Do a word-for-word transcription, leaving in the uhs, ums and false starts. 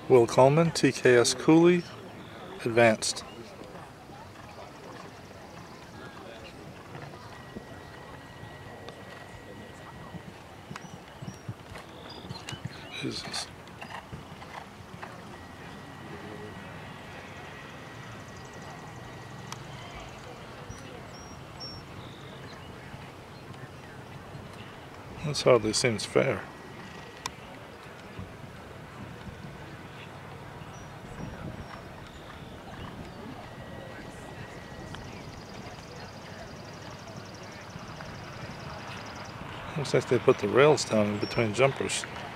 Will Coleman, T K S Cooley, advanced. Jesus. This hardly seems fair. Looks like they put the rails down in between jumpers.